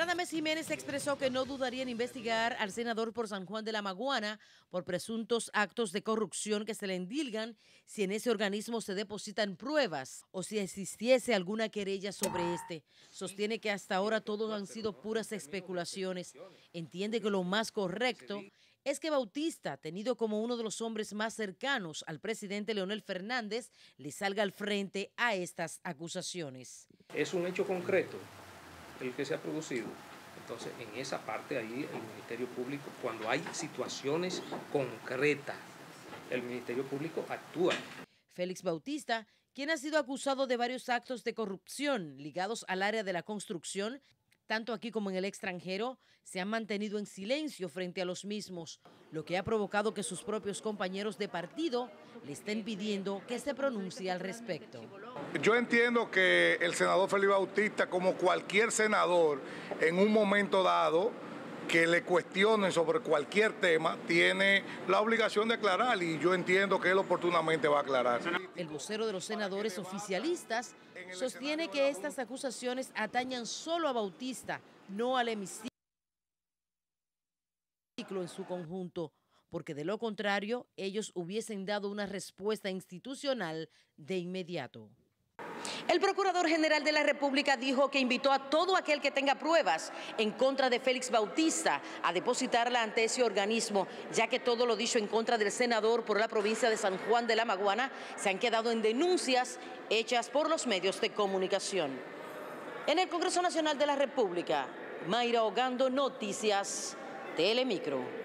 Radames Jiménez expresó que no dudaría en investigar al senador por San Juan de la Maguana por presuntos actos de corrupción que se le endilgan si en ese organismo se depositan pruebas o si existiese alguna querella sobre este. Sostiene que hasta ahora todos han sido puras especulaciones. Entiende que lo más correcto es que Bautista, tenido como uno de los hombres más cercanos al presidente Leonel Fernández, le salga al frente a estas acusaciones. Es un hecho concreto el que se ha producido. Entonces, en esa parte ahí el Ministerio Público, cuando hay situaciones concretas, el Ministerio Público actúa. Félix Bautista, quien ha sido acusado de varios actos de corrupción ligados al área de la construcción, tanto aquí como en el extranjero, se han mantenido en silencio frente a los mismos, lo que ha provocado que sus propios compañeros de partido le estén pidiendo que se pronuncie al respecto. Yo entiendo que el senador Félix Bautista, como cualquier senador, en un momento dado que le cuestionen sobre cualquier tema, tiene la obligación de aclarar y yo entiendo que él oportunamente va a aclarar. El vocero de los senadores oficialistas sostiene que estas acusaciones atañan solo a Bautista, no al hemiciclo en su conjunto, porque de lo contrario ellos hubiesen dado una respuesta institucional de inmediato. El Procurador General de la República dijo que invitó a todo aquel que tenga pruebas en contra de Félix Bautista a depositarla ante ese organismo, ya que todo lo dicho en contra del senador por la provincia de San Juan de la Maguana se han quedado en denuncias hechas por los medios de comunicación. En el Congreso Nacional de la República, Mayra Ogando, Noticias Telemicro.